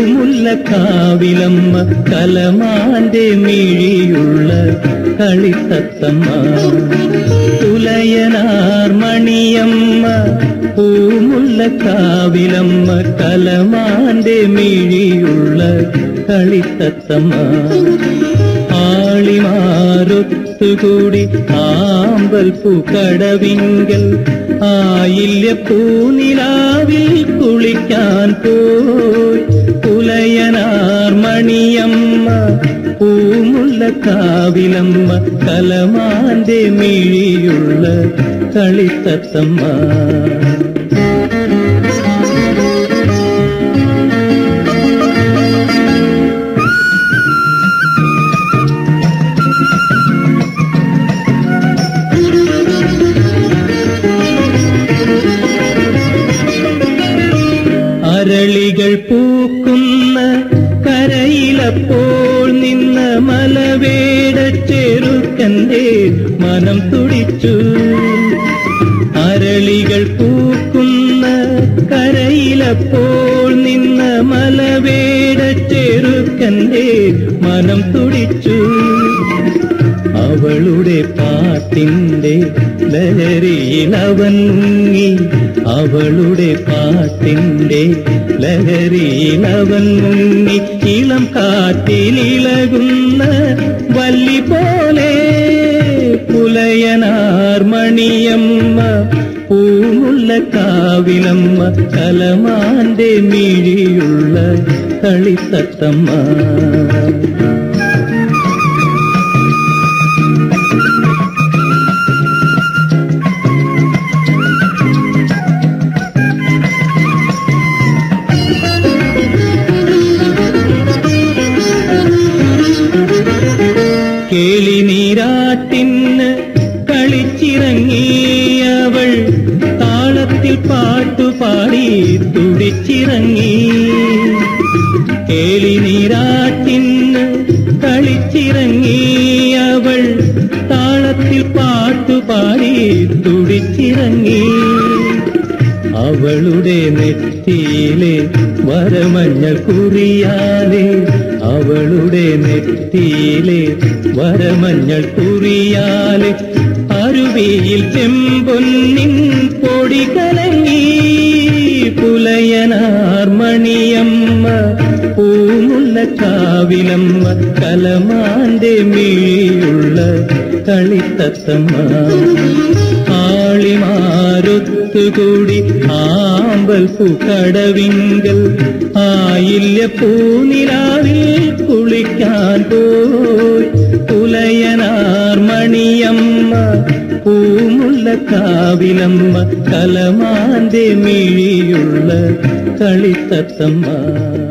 പൂമുല്ലക്കാവിലമ്മ കലമാന്റെ മിഴിയുള്ള കളിത്തത്തമ്മ തുലയനാർ മണിയമ്മ പൂമുല്ലക്കാവിലമ്മ കലമാന്റെ മിഴിയുള്ള കളിത്തത്തമ്മ ആളിമാരൊത്തുകൂടി ആമ്പൽപ്പൂക്കടവിങ്കൽ ആയില്യപ്പൂനിലാവിൽ കുളിക്കാൻ പോയി പുലയനാർ മണിയമ്മ പൂമുല്ലക്കാവിലമ്മ കലമാന്റെ മിഴിയുള്ള കളിത്തത്തമ്മ അരളികൾ പൂക്കുന്ന കരയിലപ്പോൾ നിന്ന മലവേട ചെറുക്കന്റെ മനം തുടിച്ചു അരളികൾ പൂക്കുന്ന കരയിലപ്പോൾ നിന്ന മലവേട ചെറുക്കന്റെ മനം തുടിച്ചു അവളുടെ പാട്ടിന്റെ ലഹരിയിൽ അവൻ മുങ്ങി അവളുടെ പാട്ടിന്റെ ലഹരിയിൽ അവൻ മുങ്ങി ഇളം കാറ്റിലിളകുന്ന വല്ലി പോലെ പുലയനാർ മണിയമ്മ പൂമുല്ലക്കാവിലമ്മ കലമാന്റെ മിഴിയുള്ള കളിത്തത്തമ്മ കേളിനീരാട്ടിന് കളിച്ചിറങ്ങിയവൾ താളത്തിൽ പാട്ടുപാടി തുടിച്ചിറങ്ങി കേളിനീരാട്ടിന് കളിച്ചിറങ്ങിയവൾ താളത്തിൽ പാട്ടുപാടി തുടിച്ചിറങ്ങി അവളുടെ നെറ്റിയിലെ വരമഞ്ഞൾ കുറിയാലെ അവളുടെ നെറ്റിയിലെ വരമഞ്ഞൾ കുറിയാലെ അരുവിയിൽ ചെമ്പൊന്നിൻ പൊടി കലങ്ങി പുലയനാർ മണിയമ്മ പൂമുല്ലക്കാവിലമ്മ കലമാന്റെ മിഴിയുള്ള കളിത്തത്തമ്മ ആളിമാരൊത്തുകൂടി ആമ്പൽപ്പൂക്കടവിങ്കൽ ആയില്യപ്പൂനിലാവിൽ കുളിക്കാൻ പോയി പുലയനാർ മണിയമ്മ പൂമുല്ലക്കാവിലമ്മ കലമാന്റെ മിഴിയുള്ള കളിത്തത്തമ്മ